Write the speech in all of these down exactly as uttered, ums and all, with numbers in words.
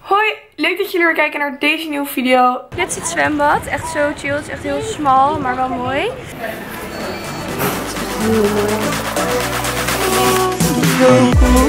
Hoi, leuk dat jullie weer kijken naar deze nieuwe video. Dit is het zwembad, echt zo chill, het is echt heel smal, maar wel mooi. Zo cool.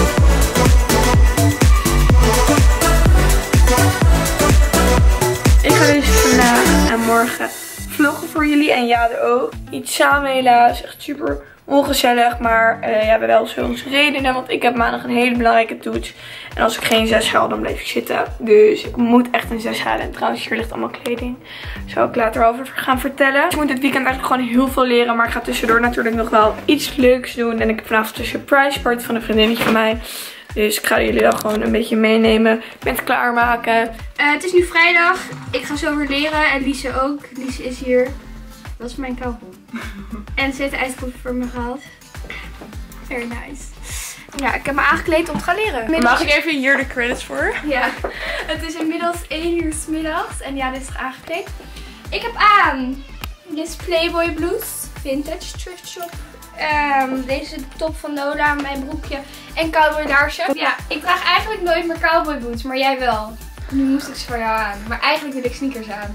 Ik ga dus vandaag en morgen vloggen voor jullie en Jade ook. Iets samen helaas, echt super ongezellig, maar uh, ja, we hebben wel zo onze redenen, want ik heb maandag een hele belangrijke toets. En als ik geen zes haal, dan blijf ik zitten. Dus ik moet echt een zes halen. En trouwens, hier ligt allemaal kleding. Daar zal ik later over gaan vertellen. Ik moet dit weekend eigenlijk gewoon heel veel leren, maar ik ga tussendoor natuurlijk nog wel iets leuks doen. En ik heb vanavond een surprise party van een vriendinnetje van mij. Dus ik ga jullie dan gewoon een beetje meenemen. Ik ben het klaarmaken. Uh, het is nu vrijdag. Ik ga zo weer leren. En Lise ook. Lise is hier. Dat is mijn kauwgom. En ze heeft de ijskoek voor me gehaald. Very nice. Ja, ik heb me aangekleed om te gaan leren. Inmiddels... Mag ik even hier de credits voor? Ja. Het is inmiddels één uur 's middags. En ja, dit is aangekleed. Ik heb aan. Dit is Playboy Blues. Vintage thrift shop. Um, deze is de top van Lola. Mijn broekje. En cowboy laarzen. Ja, ik draag eigenlijk nooit meer cowboy boots. Maar jij wel. Nu moest ik ze voor jou aan. Maar eigenlijk wil ik sneakers aan.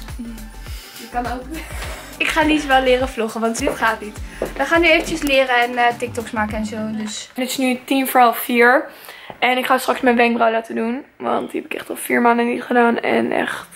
Je kan ook... Ik ga Lies wel leren vloggen, want dit gaat niet. We gaan nu eventjes leren en uh, TikToks maken en zo. Dus. Het is nu tien voor half vier. En ik ga straks mijn wenkbrauw laten doen. Want die heb ik echt al vier maanden niet gedaan. En echt...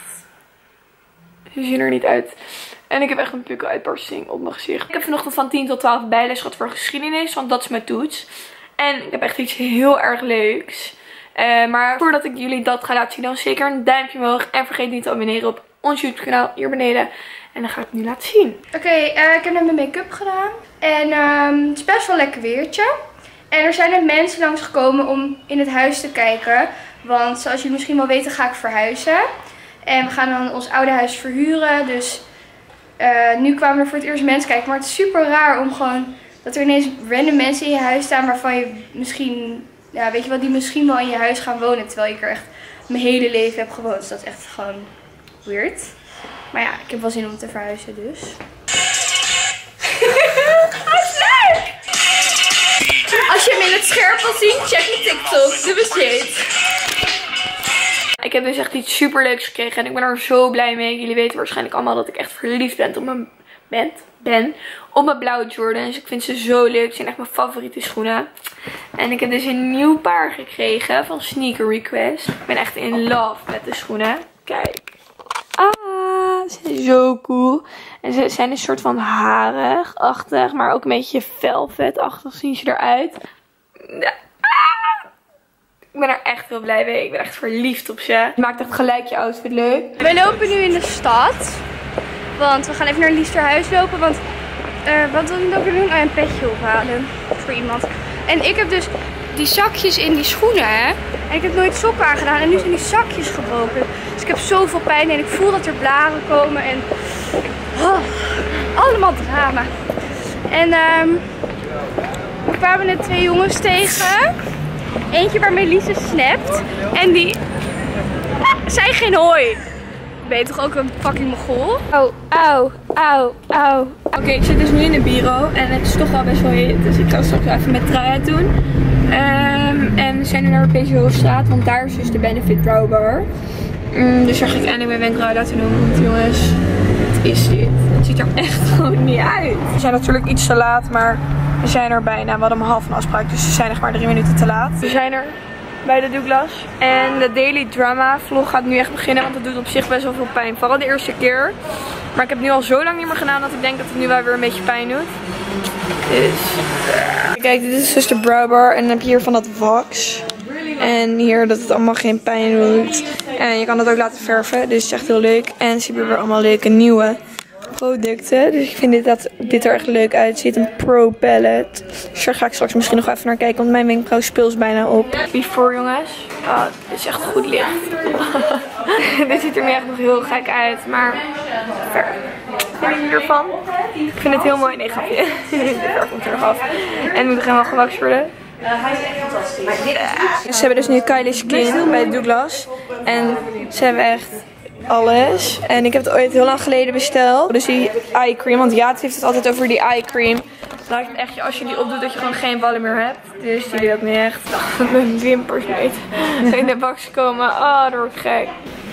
Ze zien er niet uit. En ik heb echt een pukkeluitbarsting op mijn gezicht. Ik heb vanochtend van tien tot twaalf bijles gehad voor geschiedenis. Want dat is mijn toets. En ik heb echt iets heel erg leuks. Uh, maar voordat ik jullie dat ga laten zien, dan zeker een duimpje omhoog. En vergeet niet te abonneren op ons YouTube kanaal hier beneden. En dan ga ik het nu laten zien. Oké, okay, uh, ik heb net mijn make-up gedaan. En um, het is best wel een lekker weertje. En er zijn net mensen langsgekomen om in het huis te kijken. Want zoals jullie misschien wel weten ga ik verhuizen. En we gaan dan ons oude huis verhuren. Dus uh, nu kwamen er voor het eerst mensen kijken. Maar het is super raar om gewoon dat er ineens random mensen in je huis staan. Waarvan je misschien, ja, weet je wel, die misschien wel in je huis gaan wonen. Terwijl ik er echt mijn hele leven heb gewoond. Dus dat is echt gewoon weird. Maar ja, ik heb wel zin om te verhuizen dus. Hij is leuk! Als je hem in het scherp wil zien, check mijn TikTok. De besteed. Ik heb dus echt iets super leuks gekregen en ik ben er zo blij mee. Jullie weten waarschijnlijk allemaal dat ik echt verliefd ben op mijn, ben, ben, op mijn blauwe Jordans. Ik vind ze zo leuk. Ze zijn echt mijn favoriete schoenen. En ik heb dus een nieuw paar gekregen van Sneaker Request. Ik ben echt in love met de schoenen. Kijk. Ah, ze zijn zo cool. En ze zijn een soort van harig-achtig, maar ook een beetje velvet-achtig zien ze eruit. Ja. Ik ben er echt heel blij mee. Ik ben echt verliefd op ze. Het maakt echt gelijk je outfit leuk. We lopen nu in de stad. Want we gaan even naar Lies' huis lopen. Want uh, wat wil ik ook doen? Oh, een petje ophalen voor iemand. En ik heb dus die zakjes in die schoenen. Hè? En ik heb nooit sokken aangedaan. En nu zijn die zakjes gebroken. Dus ik heb zoveel pijn. En ik voel dat er blaren komen. En oh, allemaal drama. En um, we kwamen net twee jongens tegen. Eentje waarmee Lise snapt. En die zei geen hoi. Ben je toch ook een fucking mogol? Au, au, au, au. Oké, okay, ik zit dus nu in de bureau. En het is toch wel best wel heet. Dus ik ga straks even met trui uit doen. Um, en we zijn nu naar de P C Hoofdstraat. Want daar is dus de Benefit Brow Bar. Um, dus daar ga ik eindelijk mijn wenkbrauw laten doen. Want jongens, wat is dit? Het ziet er echt gewoon niet uit. We zijn natuurlijk iets te laat, maar... We zijn er bijna. We hadden om half een afspraak, dus we zijn echt maar drie minuten te laat. We zijn er bij de Douglas. En de Daily Drama vlog gaat nu echt beginnen, want het doet op zich best wel veel pijn. Vooral de eerste keer. Maar ik heb het nu al zo lang niet meer gedaan dat ik denk dat het nu wel weer een beetje pijn doet. Dus... Kijk, dit is dus de brow bar. En dan heb je hier van dat wax. En hier dat het allemaal geen pijn doet. En je kan het ook laten verven, dus het is echt heel leuk. En ze hebben weer allemaal leuke nieuwe producten. Dus ik vind dit, dat dit er echt leuk uitziet. Een Pro Palette. Dus daar ga ik straks misschien nog even naar kijken. Want mijn wenkbrauw speelt bijna op. Before jongens. Oh, dit is echt goed licht. Dit ziet er nu echt nog heel gek uit. Maar ver. Wat vind je ervan? Ik vind het heel mooi. Nee, grapje. De ver komt er nog af. En het moet er helemaal gewakst worden. Uh, hij is echt fantastisch. Ja. Ze hebben dus nu Kylie Skin bij Douglas. En ze hebben echt... alles. En ik heb het ooit heel lang geleden besteld. Dus die eye cream. Want Jaat heeft het altijd over die eye cream. lijkt het echt als je die opdoet dat je gewoon geen ballen meer hebt. Dus die wil ik niet echt. Oh, mijn wimpers niet in de box komen. Oh, dat wordt gek.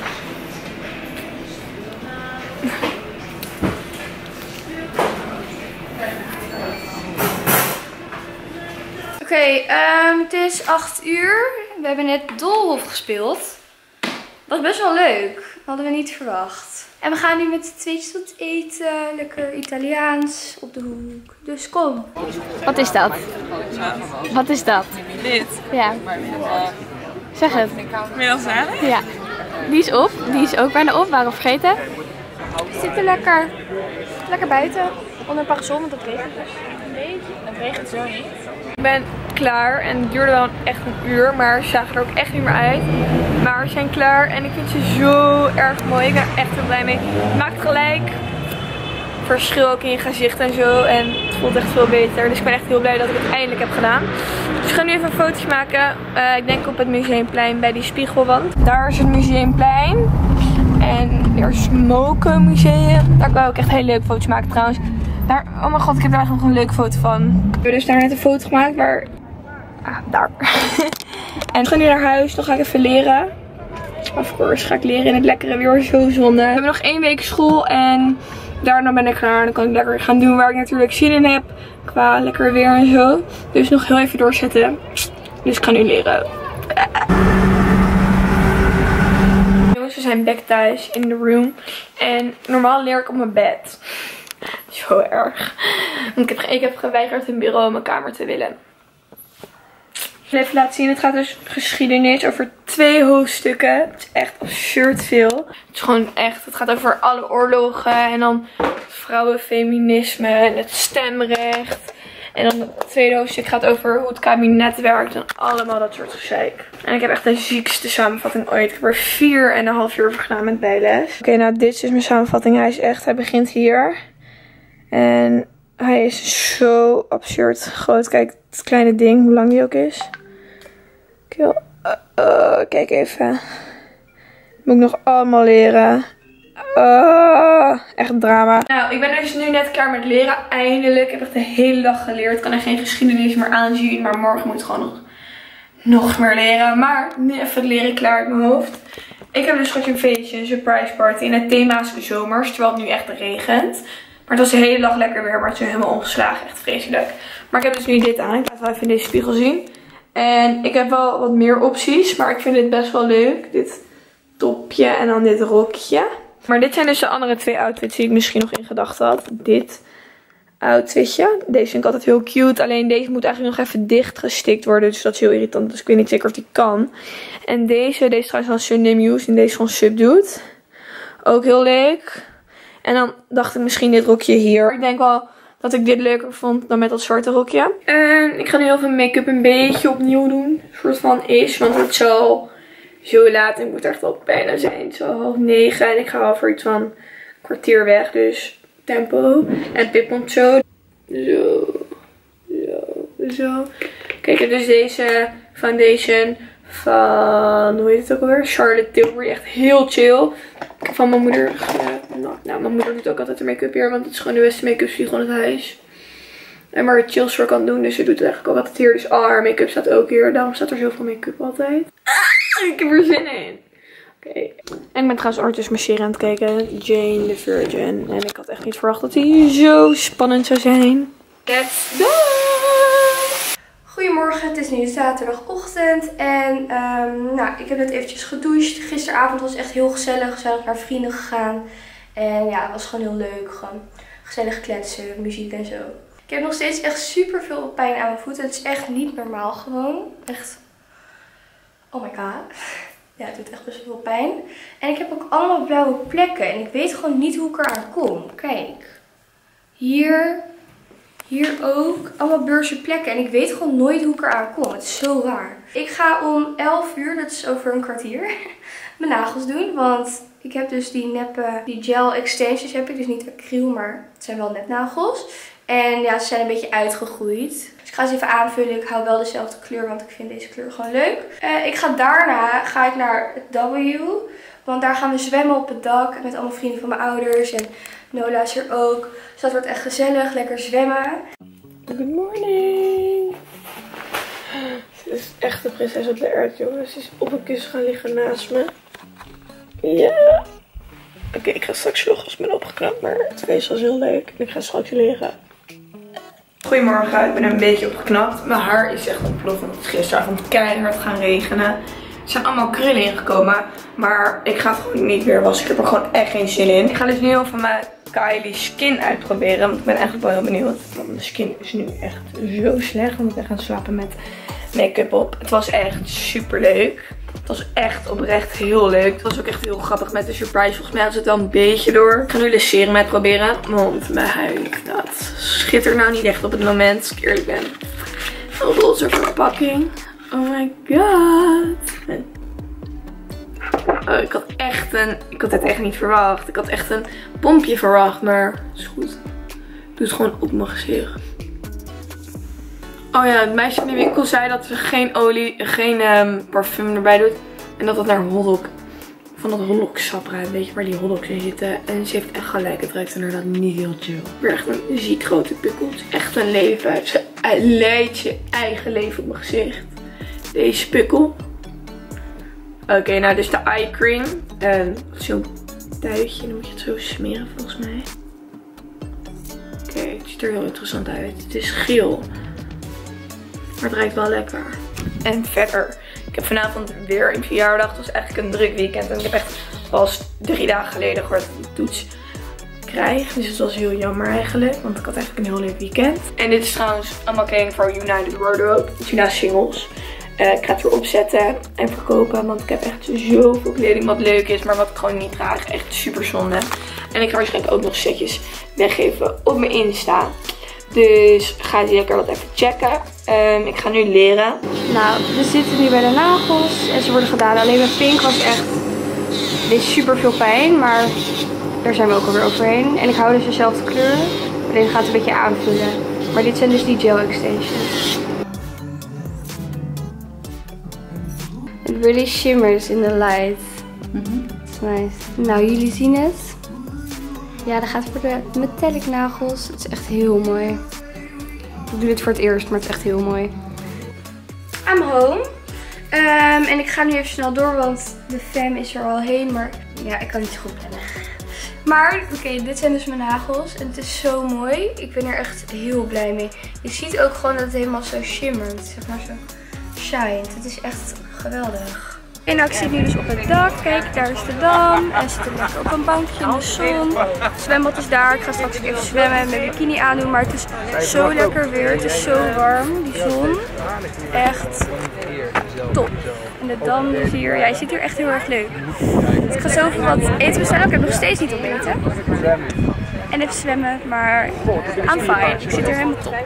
Oké, okay, um, het is acht uur. We hebben net Doolhof gespeeld. Was best wel leuk. Hadden we niet verwacht. En we gaan nu met z'n tweetjes tot eten. Lekker Italiaans op de hoek. Dus kom. Wat is dat? Wat is dat? Dit? Ja. Zeg het. Middelzalig? Ja. Die is op. Die is ook bijna op. Waarom vergeten? We zitten lekker. Lekker buiten. Onder een parasol, want het regent dus een beetje. Het regent zo niet. Ik ben klaar en het duurde wel echt een uur, maar ze zagen er ook echt niet meer uit. Maar we zijn klaar en ik vind ze zo erg mooi. Ik ben er echt heel blij mee. Het maakt gelijk verschil ook in je gezicht en zo. En het voelt echt veel beter. Dus ik ben echt heel blij dat ik het eindelijk heb gedaan. Dus we gaan nu even een fotootje maken. Uh, ik denk op het Museumplein bij die spiegelwand. Daar is het Museumplein. En er is het Mokenmuseum. Daar kan ik ook echt hele leuke foto's maken trouwens. Daar, oh mijn god, ik heb daar nog een leuke foto van. We hebben dus daar net een foto gemaakt waar... Ah, daar. En we gaan nu naar huis, dan ga ik even leren. Of course ga ik leren in het lekkere weer, zo zonde. We hebben nog één week school en daarna ben ik klaar. Dan kan ik lekker gaan doen waar ik natuurlijk zin in heb. Qua lekker weer en zo. Dus nog heel even doorzetten. Dus ik ga nu leren. Jongens, we zijn back thuis in de room. En normaal leer ik op mijn bed. Zo erg. Want ik heb, ik heb geweigerd een bureau in mijn kamer te willen. Ik wil even laten zien. Het gaat dus geschiedenis over twee hoofdstukken. Het is echt absurd veel. Het is gewoon echt. Het gaat over alle oorlogen. En dan vrouwenfeminisme. En het stemrecht. En dan het tweede hoofdstuk gaat over hoe het kabinet werkt. En allemaal dat soort gezeik. En ik heb echt de ziekste samenvatting ooit. Ik heb er vier en een half uur over gedaan met bijles. Oké, okay, nou dit is dus mijn samenvatting. Hij is echt. Hij begint hier. En hij is zo absurd groot. Kijk, het kleine ding, hoe lang die ook is. Uh, uh, kijk even. Moet ik nog allemaal leren. Uh, echt drama. Nou, ik ben dus nu net klaar met leren. Eindelijk. Ik heb echt de hele dag geleerd. Ik kan er geen geschiedenis meer aanzien. Maar morgen moet ik gewoon nog, nog meer leren. Maar nu even het leren klaar uit mijn hoofd. Ik heb dus straks een feestje, een surprise party. En het thema is zomers, terwijl het nu echt regent. Maar het was de hele dag lekker weer, maar het is helemaal omgeslagen. Echt vreselijk. Maar ik heb dus nu dit aan. Ik laat wel even in deze spiegel zien. En ik heb wel wat meer opties, maar ik vind dit best wel leuk. Dit topje en dan dit rokje. Maar dit zijn dus de andere twee outfits die ik misschien nog in gedachten had. Dit outfitje. Deze vind ik altijd heel cute. Alleen deze moet eigenlijk nog even dicht gestikt worden. Dus dat is heel irritant. Dus ik weet niet zeker of die kan. En deze, deze is trouwens van Sunday Muse. En deze van Subdued. Ook heel leuk. En dan dacht ik misschien dit rokje hier. Ik denk wel dat ik dit leuker vond dan met dat zwarte rokje. En ik ga nu heel veel make-up een beetje opnieuw doen. Een soort van is. Want het is al zo laat. En ik moet echt al bijna zijn. Het is al half negen. En ik ga al voor iets van een kwartier weg. Dus tempo. En Pip komt zo. Zo. Zo. Zo. Kijk, en dus deze foundation van, hoe heet het ook alweer? Charlotte Tilbury. Echt heel chill. Van mijn moeder. Uh, nou, nou, mijn moeder doet ook altijd de make-up hier. Want het is gewoon de beste make-up spiegel in het huis. En maar het chills voor kan doen. Dus ze doet het eigenlijk ook altijd hier. Dus al haar make-up staat ook hier. Daarom staat er zoveel make-up altijd. Ah, ik heb er zin in. Oké. Okay. En ik ben trouwens ondertussen mijn serie aan het kijken. Jane the Virgin. En ik had echt niet verwacht dat die zo spannend zou zijn. Let's go! Goedemorgen, het is nu zaterdagochtend en um, nou, ik heb net eventjes gedoucht. Gisteravond was echt heel gezellig, gezellig naar vrienden gegaan. En ja, het was gewoon heel leuk, gewoon gezellig kletsen, muziek en zo. Ik heb nog steeds echt super veel pijn aan mijn voeten, het is echt niet normaal gewoon. Echt, oh my god. Ja, het doet echt best veel pijn. En ik heb ook allemaal blauwe plekken en ik weet gewoon niet hoe ik eraan kom. Kijk, hier... Hier ook. Allemaal beurse plekken. En ik weet gewoon nooit hoe ik eraan kom. Het is zo raar. Ik ga om elf uur, dat is over een kwartier, mijn nagels doen. Want ik heb dus die neppe, die gel extensions heb ik. Dus niet acryl, maar het zijn wel nepnagels. En ja, ze zijn een beetje uitgegroeid. Dus ik ga ze even aanvullen. Ik hou wel dezelfde kleur, want ik vind deze kleur gewoon leuk. Uh, ik ga daarna ga ik naar het W. Want daar gaan we zwemmen op het dak. Met allemaal vrienden van mijn ouders. En Nola is er ook. Dus dat wordt echt gezellig. Lekker zwemmen. Good morning. Ze is echt de prinses op de erwt, jongens. Ze is op een kussen gaan liggen naast me. Ja. Oké, okay, ik ga straks vloggen als ik ben opgeknapt, maar het feest was heel leuk. En ik ga straks leren. Goedemorgen, ik ben een beetje opgeknapt. Mijn haar is echt ontploft, want het is gisteravond keihard gaan regenen. Er zijn allemaal krullen ingekomen, maar ik ga het gewoon niet weer wassen. Ik heb er gewoon echt geen zin in. Ik ga dus nu heel van mijn Kylie Skin uitproberen, want ik ben eigenlijk wel heel benieuwd. Want mijn skin is nu echt zo slecht, want ik ben gaan slapen met make-up op. Het was echt super leuk. Het was echt oprecht heel leuk. Het was ook echt heel grappig met de surprise. Volgens mij had ze het wel een beetje door. Ik ga nu de serum uitproberen, want mijn huid, dat schittert nou niet echt op het moment, als ik eerlijk ben. Een roze verpakking. Oh my god. Oh, ik had echt een... Ik had het echt niet verwacht. Ik had echt een pompje verwacht. Maar het is goed. Ik doe het gewoon op mijn gezicht. Oh ja, het meisje in de winkel zei dat ze geen olie, geen um, parfum erbij doet. En dat het naar hotdog, van dat hotdogsap ruikt. Weet je waar die hotdogs in zitten. En ze heeft echt gelijk. Het ruikt inderdaad niet heel chill. Ik ben echt een ziek grote pikkel. Het is echt een leven. Ze leidt je eigen leven op mijn gezicht. Deze pikkel. Oké, okay, nou dus de eye cream. En zo'n tuitje. Dan moet je het zo smeren volgens mij. Oké, okay, het ziet er heel interessant uit. Het is geel. Maar het ruikt wel lekker. En verder. Ik heb vanavond weer een verjaardag. Het was eigenlijk een druk weekend. En ik heb echt pas drie dagen geleden gehoord dat ik een toets krijg. Dus het was heel jammer eigenlijk. Want ik had eigenlijk een heel leuk weekend. En dit is trouwens allemaal kleding voor United Wardrobe. Tuna singles. Uh, ik ga het weer opzetten en verkopen. Want ik heb echt zoveel kleding wat leuk is. Maar wat ik gewoon niet draag. Echt super zonde. En ik ga waarschijnlijk ook nog setjes weggeven op mijn Insta. Dus ga die lekker wat even checken. Um, ik ga nu leren. Nou, we zitten nu bij de nagels. En ze worden gedaan. Alleen mijn pink was echt... Dit is super veel pijn. Maar daar zijn we ook alweer overheen. En ik hou dus dezelfde kleur. Alleen gaat het een beetje aanvullen. Maar dit zijn dus die gel extensions. It really shimmers in the light. Mm-hmm. Nice. Nou, jullie zien het. Ja, dan gaat het voor de metallic nagels. Het is echt heel mooi. Ik doe dit voor het eerst, maar het is echt heel mooi. I'm home. Um, en ik ga nu even snel door, want de fam is er al heen. Maar ja, ik kan niet zo goed plannen. Maar oké, okay, dit zijn dus mijn nagels. En het is zo mooi. Ik ben er echt heel blij mee. Je ziet ook gewoon dat het helemaal zo shimmert. Zeg maar zo shined. Het is echt geweldig. En nou, ik zit nu dus op het dak. Kijk, daar is de dam. En zit er lekker op een bankje in de zon. Het zwembad is daar. Ik ga straks even zwemmen en mijn bikini aandoen. Maar het is zo lekker weer. Het is zo warm, die zon. Echt top. En de dam is hier. Ja, je zit hier echt heel erg leuk. Ik ga zoveel wat eten bestellen. Ik heb nog steeds niet opeten. En even zwemmen. Maar I'm fine. Ik zit hier helemaal top.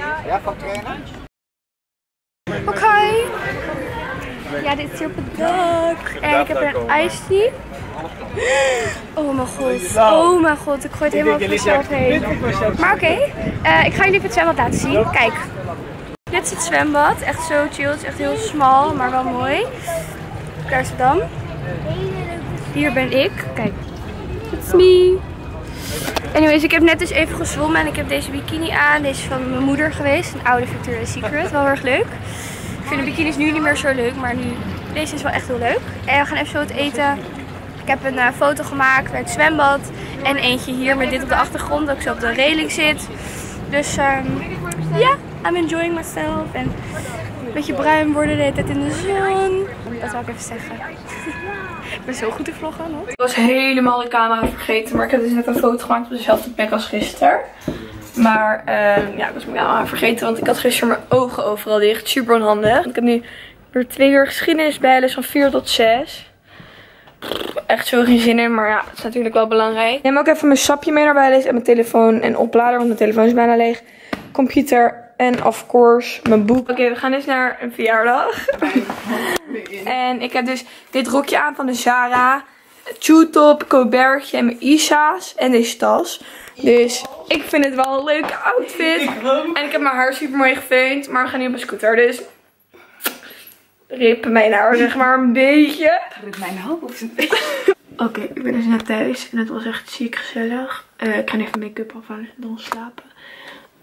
Oké. Okay. Ja, dit is hier op het dak. En ik heb een iced tea. Oh mijn god. Oh mijn god. Ik gooi het helemaal over mezelf heen. Maar oké. Okay. Uh, ik ga jullie het zwembad laten zien. Kijk. Dit is het zwembad. Echt zo chill. Het is echt heel smal, maar wel mooi. Daar is het dan. Hier ben ik. Kijk. It's me. Anyways, ik heb net dus even gezwommen en ik heb deze bikini aan. Deze is van mijn moeder geweest. Een oude Victoria's Secret. Wel heel erg leuk. Ik vind de bikinis nu niet meer zo leuk, maar nu, deze is wel echt heel leuk. En we gaan even zo het eten. Ik heb een uh, foto gemaakt bij het zwembad. En eentje hier met dit op de achtergrond, dat ik zo op de reling zit. Dus ja, um, yeah, I'm enjoying myself. En een beetje bruin worden de hele tijd in de zon. Dat wil ik even zeggen. Ik ben zo goed in vloggen nog. Ik was helemaal de camera vergeten, maar ik heb dus net een foto gemaakt op dezelfde plek als gisteren. Maar uh, ja, ik was mijn camera vergeten, want ik had gisteren mijn ogen overal dicht. Super onhandig. Ik heb nu weer twee uur geschiedenis bijles van vier tot zes. Echt zo geen zin in, maar ja, dat is natuurlijk wel belangrijk. Ik neem ook even mijn sapje mee naar bijles en mijn telefoon en oplader, want mijn telefoon is bijna leeg. Computer en of course mijn boek. Oké, okay, we gaan dus naar een verjaardag. En ik heb dus dit rokje aan van de Zara. Tube-top, Colbertje en mijn Isa's. En deze tas. Dus ik vind het wel een leuke outfit. En ik heb mijn haar super mooi gefeund. Maar we gaan nu op een scooter. Dus rip mijn haar zeg maar een beetje. Rip mijn hoofd. Oké, okay, ik ben dus net thuis. En het was echt ziek gezellig. Uh, ik ga even make-up afhalen en dan slapen.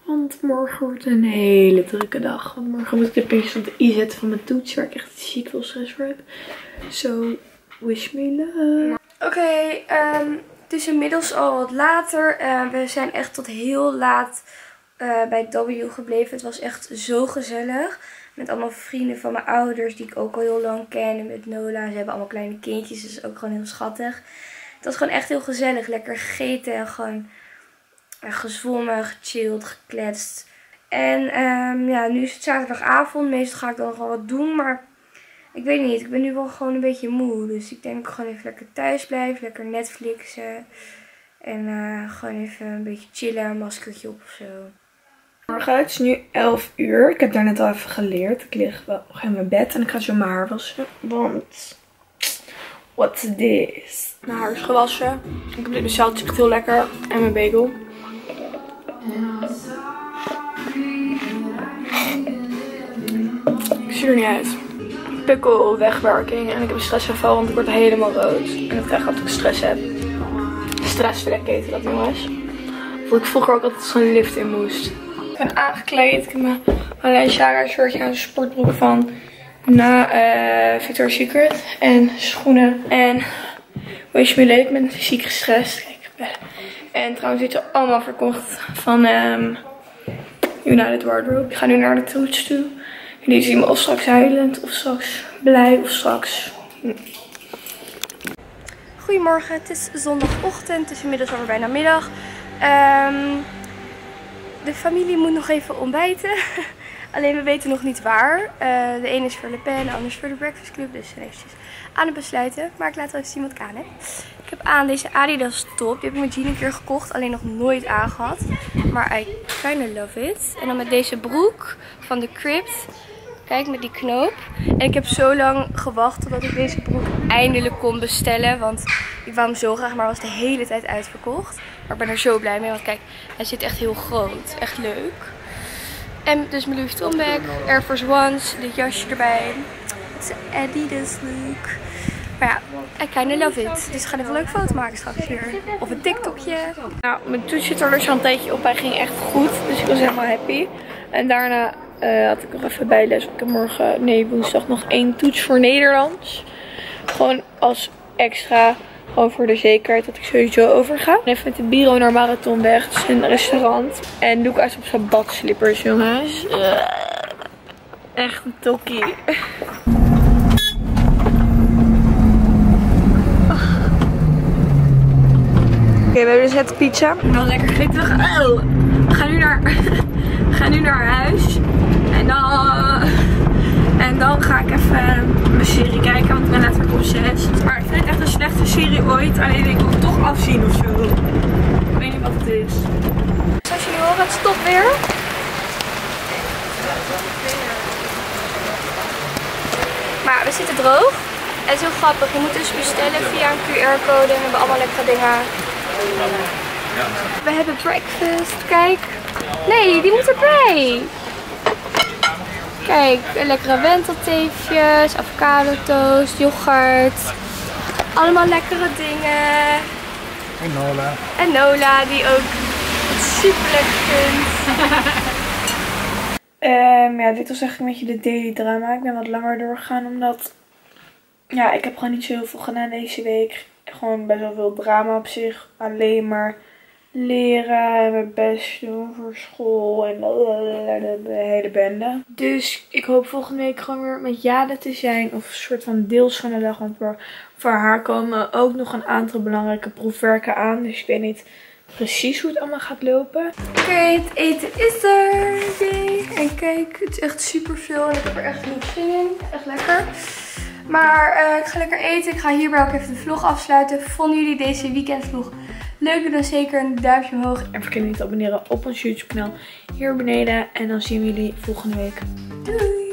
Want morgen wordt een hele drukke dag. Want morgen moet ik de puntjes op de i zetten van mijn toets. Waar ik echt ziek veel stress voor heb. So, wish me luck. Oké, okay, um, het is inmiddels al wat later. Uh, we zijn echt tot heel laat uh, bij W gebleven. Het was echt zo gezellig. Met allemaal vrienden van mijn ouders die ik ook al heel lang ken. En met Nola. Ze hebben allemaal kleine kindjes. Dus ook gewoon heel schattig. Het was gewoon echt heel gezellig. Lekker gegeten en gewoon uh, gezwommen, gechilled, gekletst. En um, ja, nu is het zaterdagavond. Meestal ga ik dan nog wel wat doen. Maar ik weet niet. Ik ben nu wel gewoon een beetje moe. Dus ik denk dat ik gewoon even lekker thuis blijf. Lekker Netflixen. En uh, gewoon even een beetje chillen. Een maskertje op of zo. Morgen, het is nu elf uur. Ik heb daar net al even geleerd. Ik lig wel nog in mijn bed en ik ga zo mijn haar wassen. Want, what's this? Mijn haar is gewassen. Ik heb dit zout, echt heel lekker. En mijn bagel. Ik zie er niet uit. Pikkelwegwerking. En ik heb een stressaanval, want ik word helemaal rood. En dat krijg ik als ik stress heb. Stressvlek heette dat, jongens. Vond ik vroeger ook altijd zo'n lift in moest. Ik ben aangekleed. Ik heb mijn Balenciaga shirtje aan, een sportbroek van na uh, Victoria's Secret. En schoenen. En wish me luck. Ik ben ziek gestrest. Kijk. En trouwens dit is allemaal verkocht van um, United Wardrobe. Ik ga nu naar de toets toe. Jullie zien me of straks huilend, of straks blij, of straks... Hm. Goedemorgen, het is zondagochtend. Het is inmiddels alweer bijna middag. Um, de familie moet nog even ontbijten. Alleen we weten nog niet waar. Uh, de ene is voor Le Pen, de ander is voor de Breakfast Club. Dus we zijn eventjes aan het besluiten. Maar ik laat wel even zien wat ik aan heb. Ik heb aan deze Adidas top. Die heb ik met Jean een keer gekocht. Alleen nog nooit aangehad. Maar I kinda love it. En dan met deze broek van de Crypt. Kijk, met die knoop. En ik heb zo lang gewacht totdat ik deze broek eindelijk kon bestellen. Want ik wou hem zo graag, maar was de hele tijd uitverkocht. Maar ik ben er zo blij mee, want kijk, hij zit echt heel groot. Echt leuk. En dus mijn Louis Vuitton bag, Air Force Ones, dit jasje erbij. Het is een Adidas look. Maar ja, I kinda love it. Dus ik ga even een leuke foto maken straks weer. Of een TikTokje. Nou, mijn toets zit er dus al een tijdje op. Hij ging echt goed. Dus ik was helemaal happy. En daarna uh, had ik nog even bijles. Ik heb morgen, nee woensdag, nog één toets voor Nederlands. Gewoon als extra. Gewoon voor de zekerheid dat ik sowieso overga. Even met de Biro naar Marathonweg. Het is een restaurant. En doe ik uit op zijn badslippers, jongens. Uh, echt een tokkie. Oké, okay, we hebben dus net pizza. En dan lekker gegeten. We gaan, oh, we gaan nu naar, we gaan nu naar huis. En dan, en dan ga ik even mijn serie kijken, want ik ben letterlijk obsessed. Maar ik vind het echt een slechte serie ooit. Alleen ik wil het toch afzien of zo. Ik weet niet wat het is. Zoals jullie horen, het stopt weer. Maar we zitten droog. En het is heel grappig. Je moet dus bestellen via een Q R-code. En we hebben allemaal lekkere dingen. We hebben breakfast. Kijk. Nee, die moet erbij. Kijk, lekkere wentelteefjes, avocado toast, yoghurt. Allemaal lekkere dingen. En Nola. En Nola, die ook super lekker vindt. um, ja, dit was eigenlijk een beetje de daily drama. Ik ben wat langer doorgegaan omdat... Ja, ik heb gewoon niet zo heel veel gedaan deze week. Gewoon best wel veel drama op zich. Alleen maar leren en mijn best doen voor school en de hele bende. Dus ik hoop volgende week gewoon weer met Jade te zijn. Of een soort van deels van de dag. Want voor haar komen ook nog een aantal belangrijke proefwerken aan. Dus ik weet niet precies hoe het allemaal gaat lopen. Oké, okay, het eten is er. Yay. En kijk, het is echt super veel. En ik heb er echt genoeg zin in. Echt lekker. Maar uh, ik ga lekker eten. Ik ga hierbij ook even de vlog afsluiten. Vonden jullie deze weekendvlog leuk? Doe dan zeker een duimpje omhoog. En vergeet niet te abonneren op ons YouTube kanaal hier beneden. En dan zien we jullie volgende week. Doei!